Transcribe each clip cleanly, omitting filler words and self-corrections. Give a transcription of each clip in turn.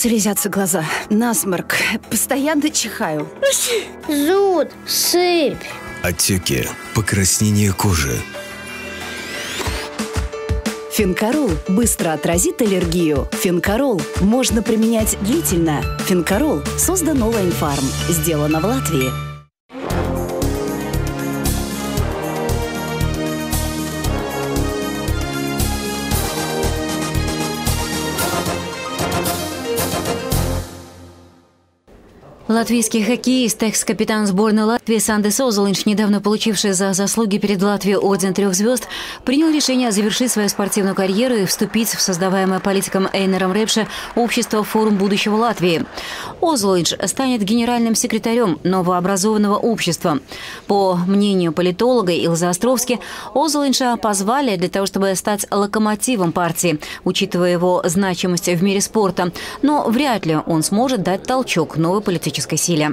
Слезятся глаза, насморк, постоянно чихаю. Зуд, сыпь. Отеки, покраснение кожи. Фенкарол быстро отразит аллергию. Фенкарол можно применять длительно. Фенкарол создан Олайн Фарм. Сделано в Латвии. Латвийский хоккеист, экс-капитан сборной Латвии Сандис Озолинш, недавно получивший за заслуги перед Латвией орден 3 звезд, принял решение завершить свою спортивную карьеру и вступить в создаваемое политиком Эйнером Репше общество «Форум будущего Латвии». Озолинш станет генеральным секретарем новообразованного общества. По мнению политолога Илзы Островски, Озолинша позвали для того, чтобы стать локомотивом партии, учитывая его значимость в мире спорта. Но вряд ли он сможет дать толчок новой политической силе.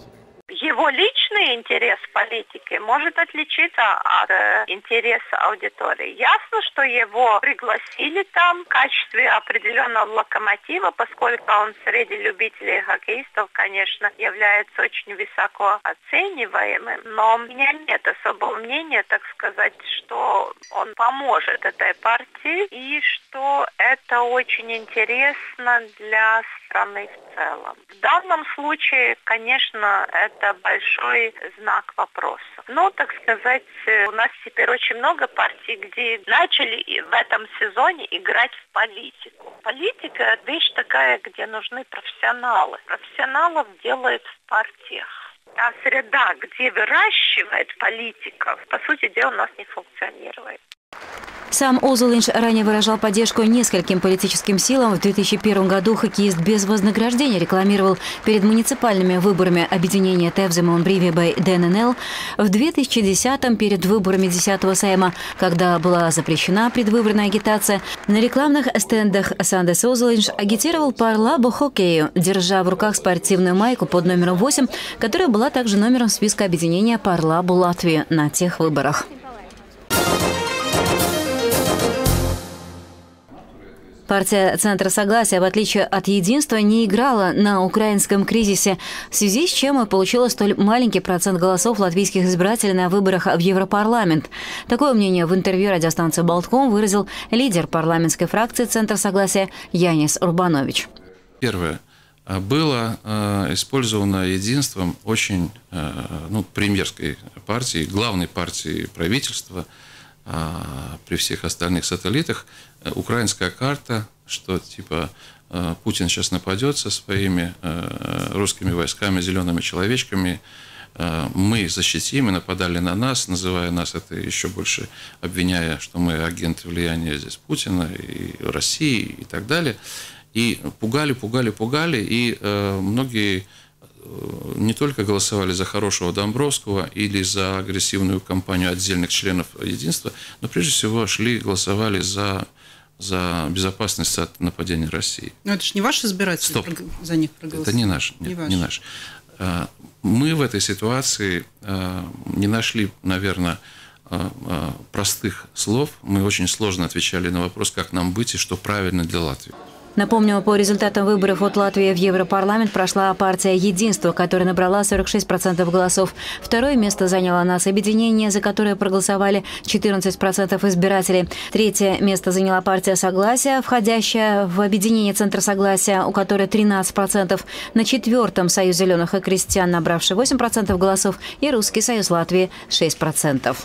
Его личный интерес в политике может отличиться от интереса аудитории. Ясно, что его пригласили там в качестве определенного локомотива, поскольку он среди любителей хоккеистов, конечно, является очень высоко оцениваемым. Но у меня нет особого мнения, так сказать, что он поможет этой партии и что это очень интересно для страны в целом. В данном случае, конечно, это большой знак вопроса. Но, так сказать, у нас теперь очень много партий, где начали в этом сезоне играть в политику. Политика – вещь такая, где нужны профессионалы. Профессионалов делают в партиях. А среда, где выращивает политиков, по сути дела, у нас не функционирует. Сам Озолинш ранее выражал поддержку нескольким политическим силам. В 2001 году хоккеист без вознаграждения рекламировал перед муниципальными выборами объединения Тевзема Бривибай ДННЛ. В 2010-м перед выборами 10-го Сейма, когда была запрещена предвыборная агитация, на рекламных стендах Сандис Озолинш агитировал по хоккею, держа в руках спортивную майку под номером 8, которая была также номером списка объединения Парлабу Латвии на тех выборах. Партия «Центра Согласия», в отличие от «Единства», не играла на украинском кризисе, в связи с чем и получила столь маленький процент голосов латвийских избирателей на выборах в Европарламент. Такое мнение в интервью радиостанции «Болтком» выразил лидер парламентской фракции «Центр Согласия» Янис Урбанович. Первое. Было использовано «Единством» очень премьерской партией, главной партией правительства, при всех остальных сателлитах, украинская карта, что типа Путин сейчас нападет со своими русскими войсками, зелеными человечками, мы защитим, и нападали на нас, называя нас это еще больше, обвиняя, что мы агенты влияния здесь Путина и России и так далее. И пугали, и многие не только голосовали за хорошего Домбровского или за агрессивную кампанию отдельных членов Единства, но прежде всего голосовали за безопасность от нападения России. Но это же не ваш избиратель за них проголосовал? Это не наш. Нет, не наш. Мы в этой ситуации не нашли, наверное, простых слов. Мы очень сложно отвечали на вопрос, как нам быть и что правильно для Латвии. Напомню, по результатам выборов от Латвии в Европарламент прошла партия «Единство», которая набрала 46% голосов. Второе место заняло «Нацобъединение», за которое проголосовали 14% избирателей. Третье место заняла партия «Согласие», входящая в объединение «Центр Согласия», у которой 13%. На 4-м «Союз зеленых и крестьян», набравший 8% голосов, и «Русский союз Латвии» 6%.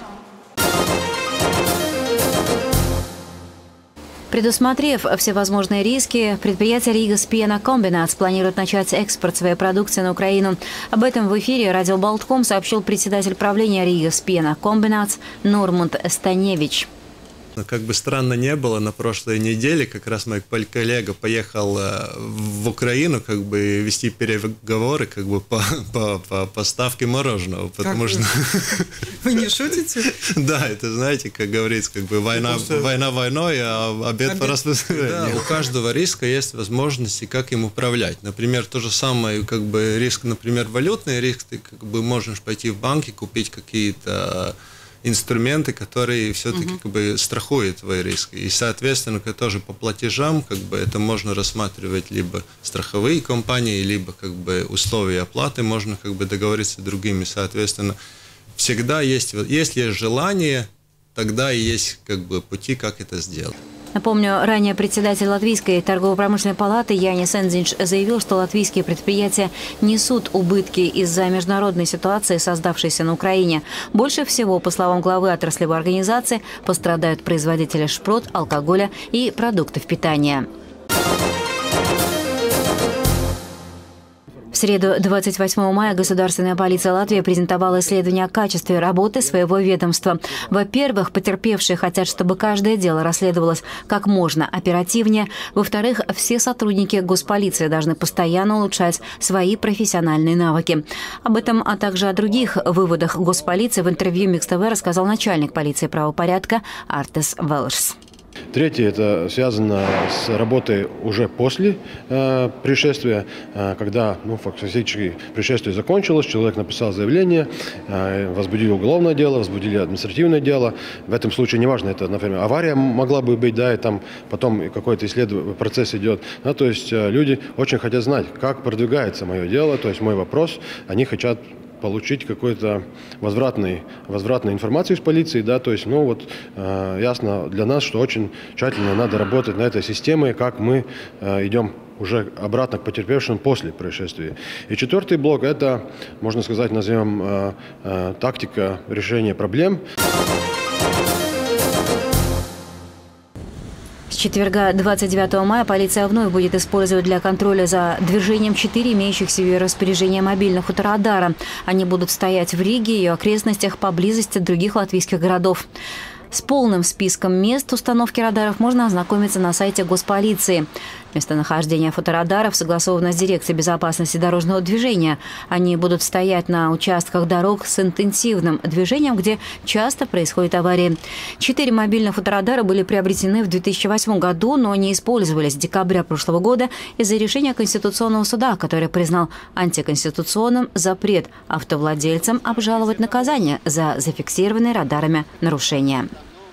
Предусмотрев всевозможные риски, предприятие Рīgas piena kombināts планирует начать экспорт своей продукции на Украину. Об этом в эфире радио Болтком сообщил председатель правления Рīgas piena kombināts Нурмунд Станевич. Как бы странно не было, на прошлой неделе как раз мой коллега поехал в Украину как бы вести переговоры как бы по поставке мороженого, потому что... Вы не шутите? Да, это, знаете, как говорится, как бы война войной, а обед по распределению. Да, у каждого риска есть возможности, как им управлять. Например, то же самое, как бы риск, например, валютный риск, ты как бы можешь пойти в банк и купить какие-то инструменты, которые все-таки как бы страхуют твой риск. И, соответственно, тоже по платежам как бы это можно рассматривать либо страховые компании, либо как бы условия оплаты можно как бы договориться с другими. Соответственно, всегда есть, если есть желание, тогда и есть как бы пути, как это сделать. Напомню, ранее председатель Латвийской торгово-промышленной палаты Янис Энзинш заявил, что латвийские предприятия несут убытки из-за международной ситуации, создавшейся на Украине. Больше всего, по словам главы отраслевой организации, пострадают производители шпрот, алкоголя и продуктов питания. В среду, 28 мая, Государственная полиция Латвии презентовала исследование о качестве работы своего ведомства. Во-первых, потерпевшие хотят, чтобы каждое дело расследовалось как можно оперативнее. Во-вторых, все сотрудники госполиции должны постоянно улучшать свои профессиональные навыки. Об этом, а также о других выводах госполиции в интервью Микс ТВ рассказал начальник полиции правопорядка Артес Велшс. Третье – это связано с работой уже после происшествия, когда фактически происшествие закончилось, человек написал заявление, возбудили уголовное дело, возбудили административное дело. В этом случае неважно, это, например, авария могла бы быть, да, и там потом какой-то процесс идет. Да, то есть люди очень хотят знать, как продвигается мое дело, то есть мой вопрос, они хотят получить какую-то возвратную информацию из полиции, да, то есть, ясно для нас, что очень тщательно надо работать на этой системе, как мы идем уже обратно к потерпевшим после происшествия. И четвертый блок – это, можно сказать, назовем тактика решения проблем. С четверга, 29 мая, полиция вновь будет использовать для контроля за движением 4 имеющихся в ее распоряжении мобильных фоторадара. Они будут стоять в Риге и ее окрестностях поблизости от других латвийских городов. С полным списком мест установки радаров можно ознакомиться на сайте госполиции. Местонахождение фоторадаров согласовано с Дирекцией безопасности дорожного движения. Они будут стоять на участках дорог с интенсивным движением, где часто происходят аварии. 4 мобильных фоторадара были приобретены в 2008 году, но не использовались с декабря прошлого года из-за решения Конституционного суда, который признал антиконституционным запрет автовладельцам обжаловать наказание за зафиксированные радарами нарушения.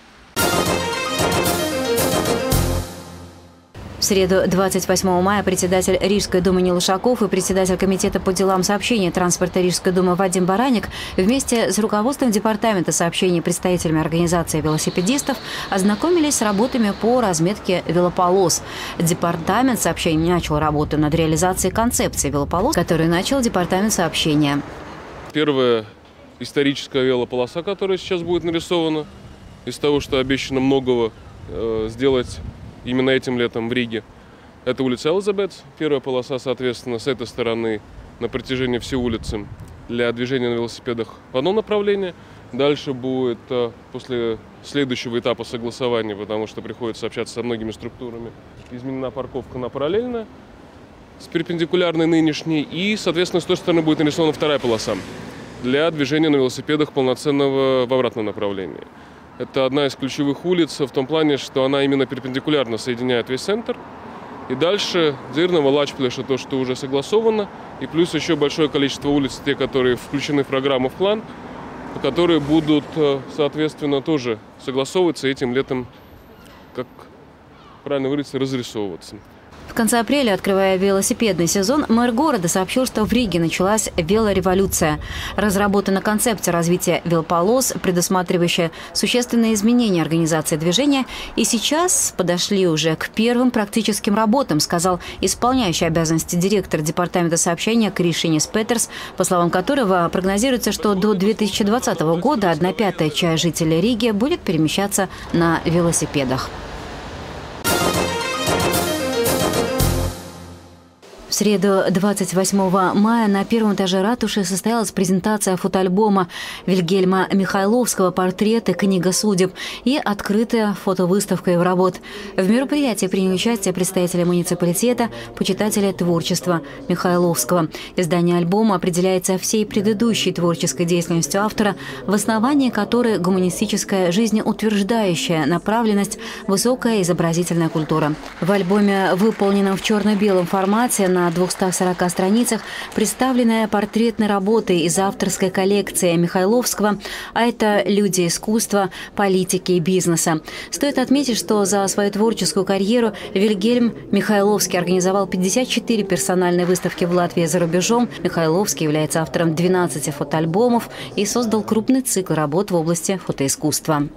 В среду, 28 мая, председатель Рижской думы Нил Ушаков и председатель комитета по делам сообщения и транспорта Рижской думы Вадим Бараник вместе с руководством департамента сообщений и представителями организации велосипедистов ознакомились с работами по разметке велополос. Департамент сообщений начал работу над реализацией концепции велополос, которую начал департамент сообщения. Первая историческая велополоса, которая сейчас будет нарисована, из того, что обещано многого сделать именно этим летом в Риге. Это улица Элизабет. Первая полоса, соответственно, с этой стороны на протяжении всей улицы для движения на велосипедах в одно направление. Дальше будет после следующего этапа согласования, потому что приходится общаться со многими структурами, изменена парковка на параллельно с перпендикулярной нынешней. И, соответственно, с той стороны будет нарисована вторая полоса для движения на велосипедах полноценного в обратном направлении. Это одна из ключевых улиц в том плане, что она именно перпендикулярно соединяет весь центр. И дальше Дзирного, Лачплеша, то, что уже согласовано. И плюс еще большое количество улиц, те, которые включены в программу в план, которые будут, соответственно, тоже согласовываться этим летом, как правильно выразиться, разрисовываться. В конце апреля, открывая велосипедный сезон, мэр города сообщил, что в Риге началась велореволюция. Разработана концепция развития велополос, предусматривающая существенные изменения организации движения. И сейчас подошли уже к первым практическим работам, сказал исполняющий обязанности директор департамента сообщения Кришинис Петерс, по словам которого прогнозируется, что до 2020 года 1/5 часть жителей Риги будет перемещаться на велосипедах. В среду, 28 мая, на первом этаже ратуши состоялась презентация фотоальбома Вильгельма Михайловского «Портреты. Книга судеб» и открытая фотовыставка его работ. В мероприятии приняли участие представители муниципалитета, почитатели творчества Михайловского. Издание альбома определяется всей предыдущей творческой деятельностью автора, в основании которой гуманистическая жизнеутверждающая направленность, высокая изобразительная культура. В альбоме, выполненном в черно-белом формате, на на 240 страницах представленная портретной работой из авторской коллекции Михайловского, а это люди искусства, политики и бизнеса. Стоит отметить, что за свою творческую карьеру Вильгельм Михайловский организовал 54 персональные выставки в Латвии и за рубежом. Михайловский является автором 12 фотоальбомов и создал крупный цикл работ в области фотоискусства.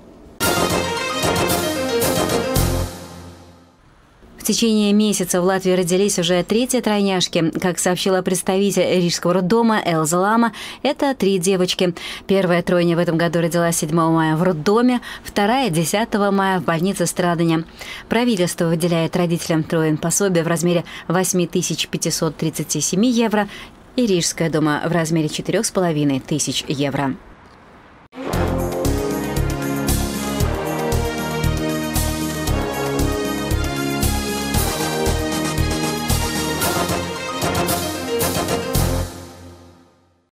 В течение месяца в Латвии родились уже третьи тройняшки. Как сообщила представитель Рижского роддома Элза Лама, это 3 девочки. Первая тройня в этом году родилась 7 мая в роддоме, вторая – 10 мая в больнице Страдания. Правительство выделяет родителям троин пособие в размере 8537 евро и Рижская дума в размере 4500 евро.